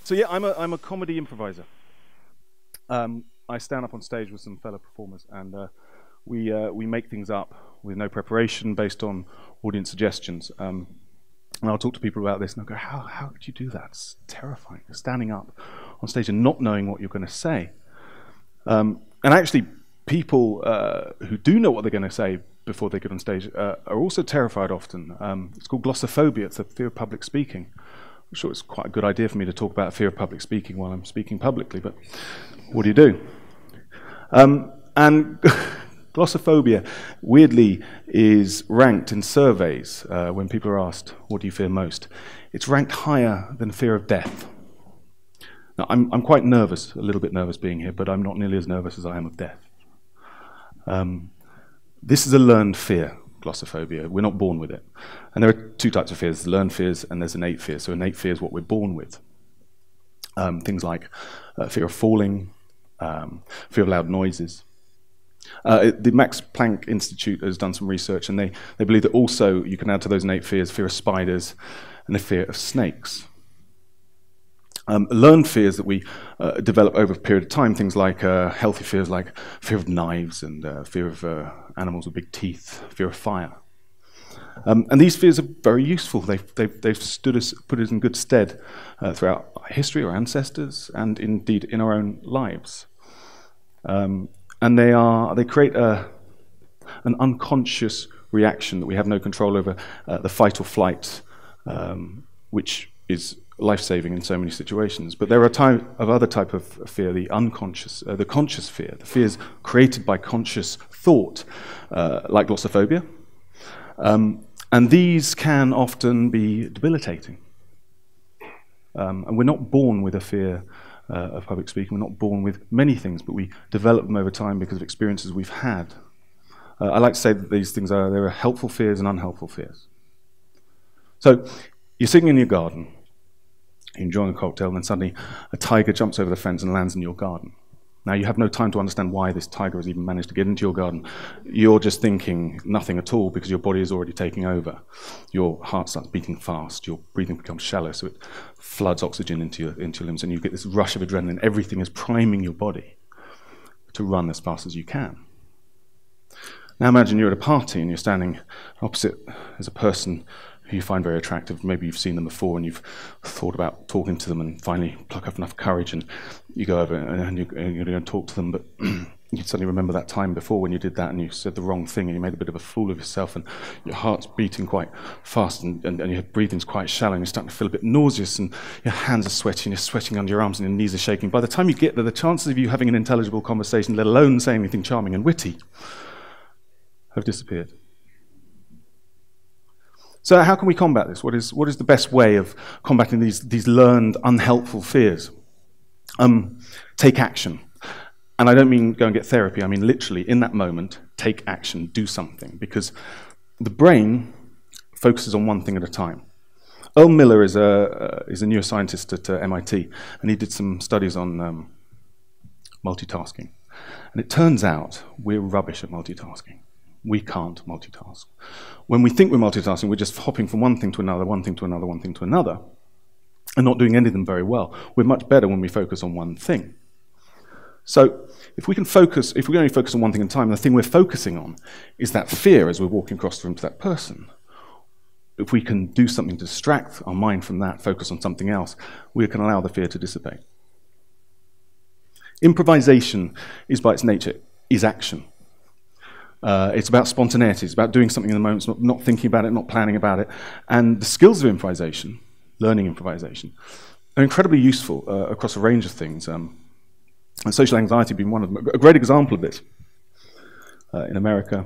So yeah, I'm a comedy improviser. I stand up on stage with some fellow performers, and we make things up with no preparation, based on audience suggestions. And I'll talk to people about this, and I'll go, how could you do that? It's terrifying. You're standing up on stage and not knowing what you're going to say. And actually, people who do know what they're going to say before they get on stage are also terrified often. It's called glossophobia. It's a fear of public speaking. I'm sure it's quite a good idea for me to talk about fear of public speaking while I'm speaking publicly, but what do you do? And glossophobia, weirdly, is ranked in surveys when people are asked, what do you fear most? It's ranked higher than fear of death. Now, I'm quite nervous, a little bit nervous being here, but I'm not nearly as nervous as I am of death. This is a learned fear, glossophobia. We're not born with it. And there are two types of fears, learned fears and there's innate fear. So innate fear is what we're born with. Things like fear of falling, fear of loud noises. The Max Planck Institute has done some research, and they believe that also you can add to those innate fears fear of spiders and the fear of snakes. Learned fears that we develop over a period of time, things like healthy fears like fear of knives and fear of animals with big teeth, fear of fire. And these fears are very useful. They've put us in good stead throughout history, our ancestors, and indeed in our own lives. And they create an unconscious reaction that we have no control over, the fight or flight, which is life-saving in so many situations. But there are other type of fear, the unconscious, the conscious fear, the fears created by conscious thought, like glossophobia. And these can often be debilitating. And we're not born with a fear of public speaking. We're not born with many things, but we develop them over time because of experiences we've had. I like to say that these things there are helpful fears and unhelpful fears. So you're sitting in your garden, enjoying a cocktail, and then suddenly a tiger jumps over the fence and lands in your garden. Now, you have no time to understand why this tiger has even managed to get into your garden. You're just thinking nothing at all because your body is already taking over. Your heart starts beating fast, your breathing becomes shallow, so it floods oxygen into your limbs, and you get this rush of adrenaline. Everything is priming your body to run as fast as you can. Now imagine you're at a party and you're standing opposite as a person who you find very attractive. Maybe you've seen them before and you've thought about talking to them and finally pluck up enough courage and you go over and you're going to talk to them, but you suddenly remember that time before when you did that and you said the wrong thing and you made a bit of a fool of yourself and your heart's beating quite fast and your breathing's quite shallow and you're starting to feel a bit nauseous and your hands are sweaty and you're sweating under your arms and your knees are shaking. By the time you get there, the chances of you having an intelligible conversation, let alone saying anything charming and witty, have disappeared. So how can we combat this? What is the best way of combating these learned unhelpful fears? Take action. And I don't mean go and get therapy. I mean literally, in that moment, take action, do something. Because the brain focuses on one thing at a time. Earl Miller is a neuroscientist at MIT, and he did some studies on multitasking. And it turns out we're rubbish at multitasking. We can't multitask. When we think we're multitasking, we're just hopping from one thing to another, one thing to another, one thing to another, and not doing any of them very well. We're much better when we focus on one thing. So if we can only focus on one thing at a time, the thing we're focusing on is that fear as we're walking across the room to that person. If we can do something to distract our mind from that, focus on something else, we can allow the fear to dissipate. Improvisation is by its nature, is action. It's about spontaneity, it's about doing something in the moment, not thinking about it, not planning about it. And the skills of improvisation, learning improvisation, are incredibly useful across a range of things. And social anxiety being one of them. A great example of this in America,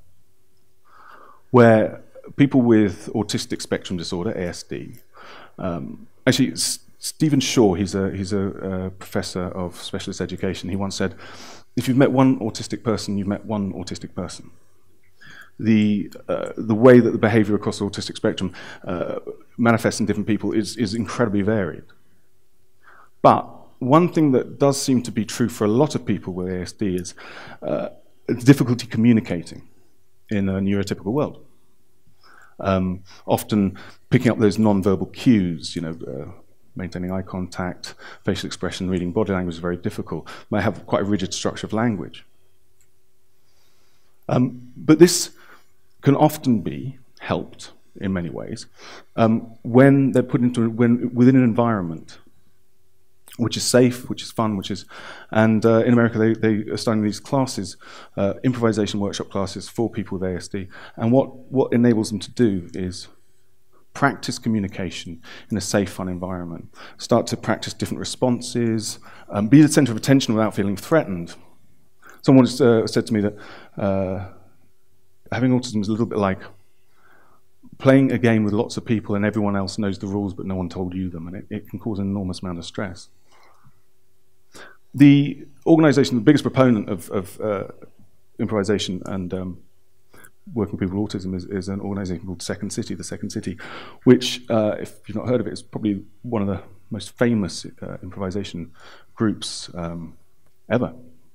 where people with autistic spectrum disorder, ASD, actually Stephen Shaw, he's a professor of specialist education, he once said, if you've met one autistic person, you've met one autistic person. The way that the behavior across the autistic spectrum manifests in different people is incredibly varied. But one thing that does seem to be true for a lot of people with ASD is difficulty communicating in a neurotypical world. Often picking up those non-verbal cues, maintaining eye contact, facial expression, reading body language is very difficult. May have quite a rigid structure of language. But this can often be helped in many ways when they're put into within an environment which is safe, which is fun, and in America they are starting these classes, improvisation workshop classes for people with ASD, and what enables them to do is practice communication in a safe, fun environment, start to practice different responses, be the center of attention without feeling threatened. Someone said to me that having autism is a little bit like playing a game with lots of people and everyone else knows the rules but no one told you them, and it can cause an enormous amount of stress. The organization, the biggest proponent of improvisation and working with people with autism is an organization called Second City, the Second City, which, if you've not heard of it, is probably one of the most famous improvisation groups ever.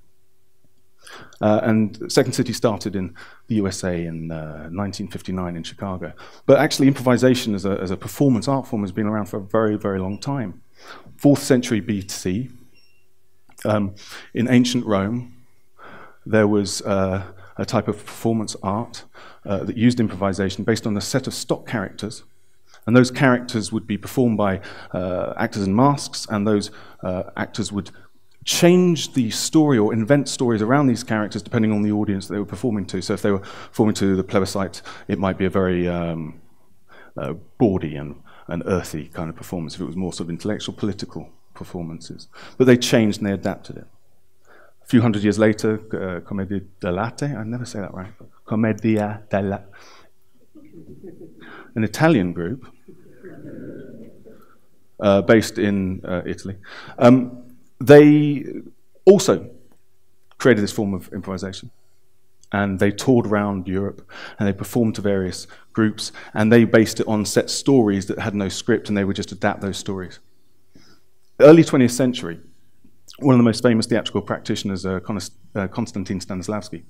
And Second City started in the USA in 1959 in Chicago. But actually improvisation as a performance art form has been around for a very, very long time. 4th century BC, in ancient Rome, there was a type of performance art that used improvisation based on a set of stock characters. And those characters would be performed by actors in masks, and those actors would change the story or invent stories around these characters depending on the audience that they were performing to. So if they were performing to the plebiscite, it might be a very bawdy and earthy kind of performance. If it was more sort of intellectual, political performances. But they changed and they adapted it. A few hundred years later, Commedia dell'arte, I never say that right, Commedia dell'arte, an Italian group based in Italy, they also created this form of improvisation. And they toured around Europe, and they performed to various groups, and they based it on set stories that had no script, and they would just adapt those stories. Early 20th century, one of the most famous theatrical practitioners, Konstantin Stanislavski,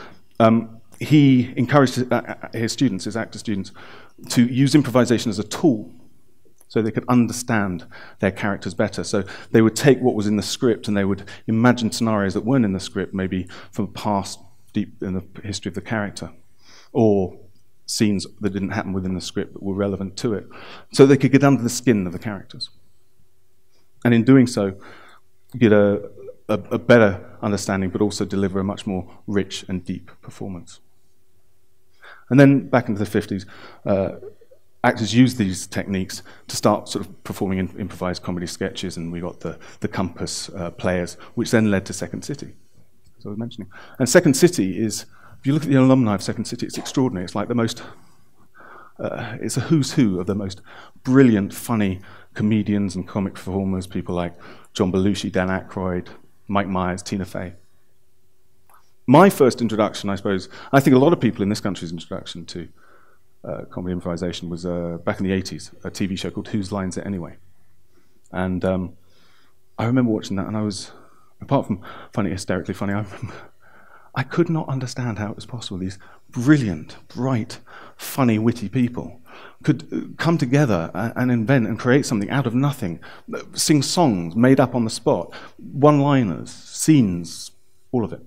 he encouraged his students, his actor students, to use improvisation as a tool so they could understand their characters better. So they would take what was in the script and they would imagine scenarios that weren't in the script, maybe from the past, deep in the history of the character, or scenes that didn't happen within the script that were relevant to it, so they could get under the skin of the characters. And in doing so, get a better understanding, but also deliver a much more rich and deep performance. And then back into the 50s, actors used these techniques to start sort of performing improvised comedy sketches, and we got the Compass players, which then led to Second City, as I was mentioning. And Second City is, if you look at the alumni of Second City, it's extraordinary. It's like the most, it's a who's who of the most brilliant, funny comedians and comic performers, people like John Belushi, Dan Aykroyd, Mike Myers, Tina Fey. My first introduction, I suppose, I think a lot of people in this country's introduction to comedy improvisation was back in the 80s, a TV show called Whose Line's It Anyway? And I remember watching that, and I was, apart from finding it hysterically funny, I could not understand how it was possible these brilliant, bright, funny, witty people could come together and invent and create something out of nothing, sing songs made up on the spot, one-liners, scenes, all of it.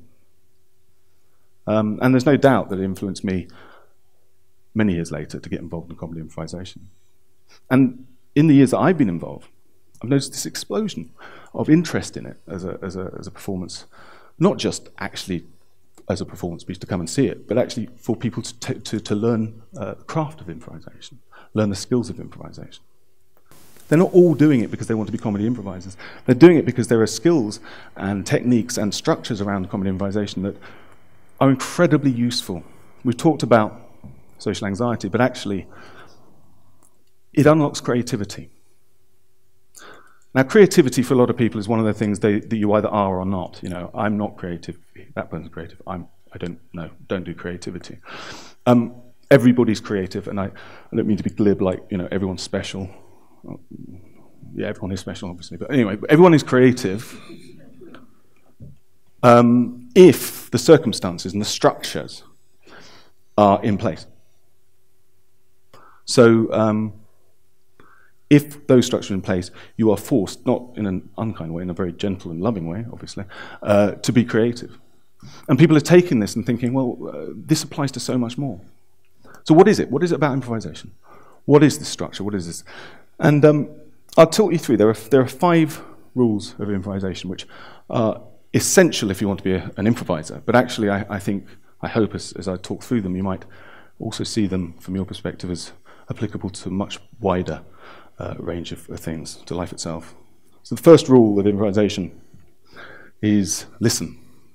And there's no doubt that it influenced me many years later to get involved in comedy improvisation. And in the years that I've been involved, I've noticed this explosion of interest in it as a performance, not just actually as a performance piece to come and see it, but actually for people to learn the craft of improvisation, learn the skills of improvisation. They're not all doing it because they want to be comedy improvisers. They're doing it because there are skills and techniques and structures around comedy improvisation that are incredibly useful. We've talked about social anxiety, but actually it unlocks creativity. Now, creativity for a lot of people is one of the things that you either are or not. You know, I'm not creative. That person's creative. I don't do creativity. Everybody's creative, and I don't mean to be glib, like, you know, everyone's special. Yeah, everyone is special, obviously. But anyway, everyone is creative if the circumstances and the structures are in place. So if those structures are in place, you are forced, not in an unkind way, in a very gentle and loving way, obviously, to be creative. And people are taking this and thinking, well, this applies to so much more. So what is it? What is it about improvisation? What is this structure? What is this? And I'll talk you through. There are 5 rules of improvisation, which are essential if you want to be an improviser. But actually, I hope as I talk through them, you might also see them from your perspective as applicable to a much wider range of things, to life itself. So the first rule of improvisation is listen.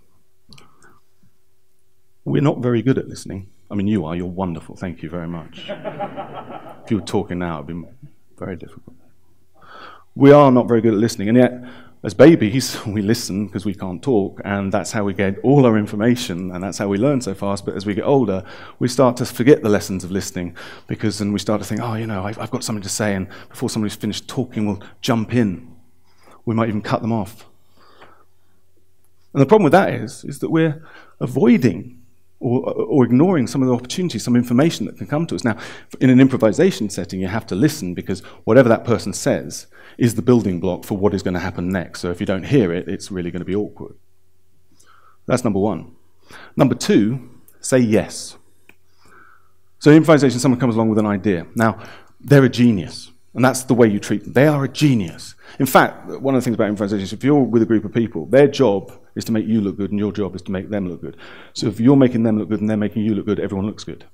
We're not very good at listening. I mean, you are. You're wonderful. Thank you very much. If you were talking now, it would be very difficult. We are not very good at listening, and yet, as babies, we listen because we can't talk, and that's how we get all our information, and that's how we learn so fast. But as we get older, we start to forget the lessons of listening, because then we start to think, oh, you know, I've got something to say, and before somebody's finished talking, we'll jump in. We might even cut them off. And the problem with that is that we're avoiding or ignoring some of the opportunities, some information that can come to us. Now, in an improvisation setting, you have to listen, because whatever that person says is the building block for what is going to happen next. So if you don't hear it, it's really going to be awkward. That's number 1. Number 2, say yes. So in improvisation, someone comes along with an idea. Now, they're a genius, and that's the way you treat them. They are a genius. In fact, one of the things about improvisation is if you're with a group of people, their job is to make you look good, and your job is to make them look good. So if you're making them look good and they're making you look good, everyone looks good.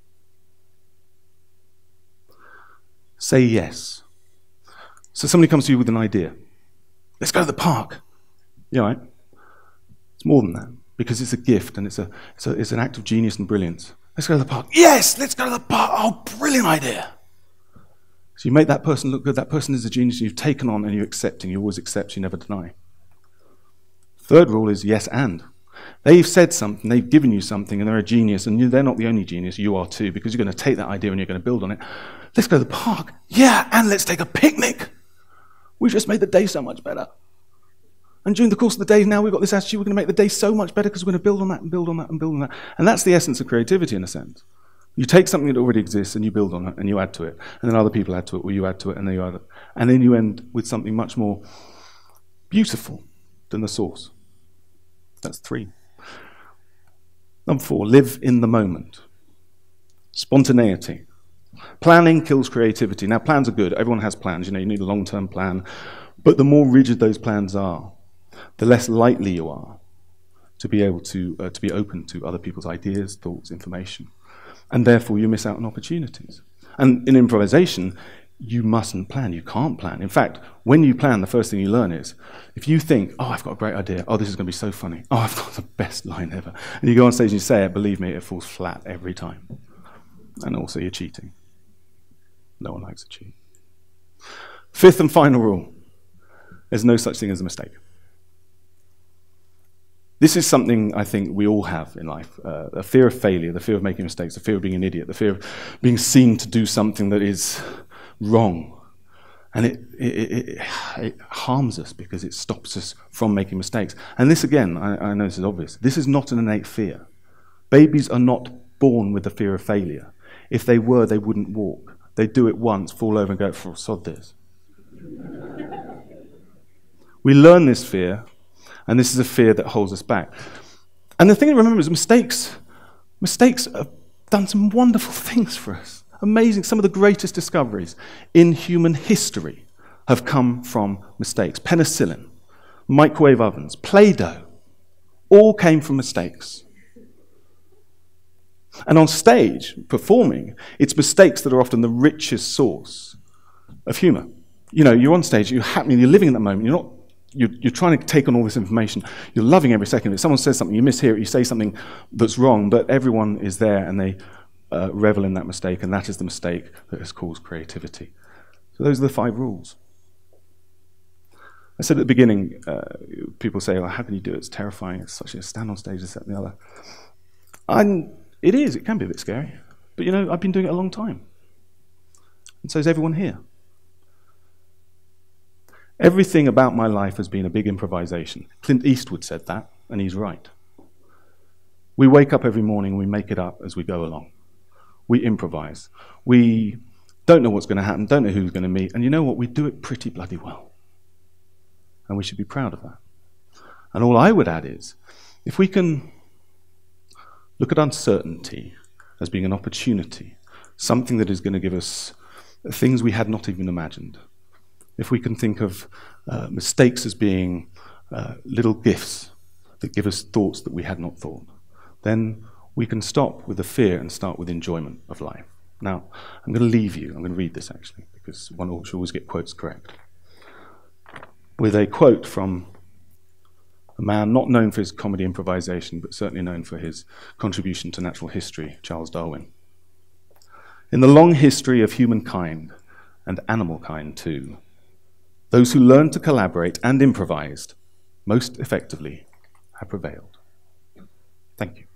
Say yes. So somebody comes to you with an idea. Let's go to the park. Yeah, right? It's more than that, because it's a gift, and it's an act of genius and brilliance. Let's go to the park. Yes, let's go to the park. Oh, brilliant idea. So you make that person look good. That person is a genius, and you've taken on and you're accepting. You always accept, you never deny. Third rule is yes and. They've said something, they've given you something, and they're a genius, and they're not the only genius, you are too, because you're going to take that idea and you're going to build on it. Let's go to the park. Yeah, and let's take a picnic. We just made the day so much better. And during the course of the day, now we've got this attitude, we're going to make the day so much better because we're going to build on that and build on that and build on that. And that's the essence of creativity, in a sense. You take something that already exists and you build on it and you add to it, and then other people add to it, or you add to it, and then you add it. And then you end with something much more beautiful than the source. That's 3. Number 4, live in the moment. Spontaneity. Planning kills creativity. Now, plans are good. Everyone has plans. You know, you need a long-term plan. But the more rigid those plans are, the less likely you are to be able to be open to other people's ideas, thoughts, information. And therefore, you miss out on opportunities. And in improvisation, you mustn't plan. You can't plan. In fact, when you plan, the first thing you learn is, if you think, oh, I've got a great idea. Oh, this is going to be so funny. Oh, I've got the best line ever. And you go on stage and you say it, believe me, it falls flat every time. And also, you're cheating. No one likes to cheat. 5th and final rule. There's no such thing as a mistake. This is something I think we all have in life. A fear of failure, the fear of making mistakes, the fear of being an idiot, the fear of being seen to do something that is wrong. And it harms us because it stops us from making mistakes. And this, again, I know this is obvious. This is not an innate fear. Babies are not born with the fear of failure. If they were, they wouldn't walk. They'd do it once, fall over and go, sod this. We learn this fear, and this is a fear that holds us back. And the thing to remember is mistakes have done some wonderful things for us. Amazing. Some of the greatest discoveries in human history have come from mistakes. Penicillin, microwave ovens, Play-Doh, all came from mistakes. And on stage, performing, it's mistakes that are often the richest source of humor. You know, you're on stage, you're living in that moment, you're trying to take on all this information, you're loving every second of it. Someone says something, you mishear it, you say something that's wrong, but everyone is there and they revel in that mistake, and that is the mistake that has caused creativity. So those are the 5 rules. I said at the beginning, people say, well, how can you do it? It's terrifying, it's such a stand on stage, this, that, and the other. It can be a bit scary, but you know, I've been doing it a long time. And so is everyone here. Everything about my life has been a big improvisation. Clint Eastwood said that, and he's right. We wake up every morning and we make it up as we go along. We improvise. We don't know what's going to happen, don't know who's going to meet, and you know what? We do it pretty bloody well. And we should be proud of that. And all I would add is, if we can look at uncertainty as being an opportunity, something that is going to give us things we had not even imagined, if we can think of mistakes as being little gifts that give us thoughts that we had not thought, then we can stop with the fear and start with enjoyment of life. Now, I'm going to leave you. I'm going to read this, actually, because one should always get quotes correct. With a quote from a man not known for his comedy improvisation, but certainly known for his contribution to natural history, Charles Darwin. In the long history of humankind, and animal kind too, those who learned to collaborate and improvised most effectively have prevailed. Thank you.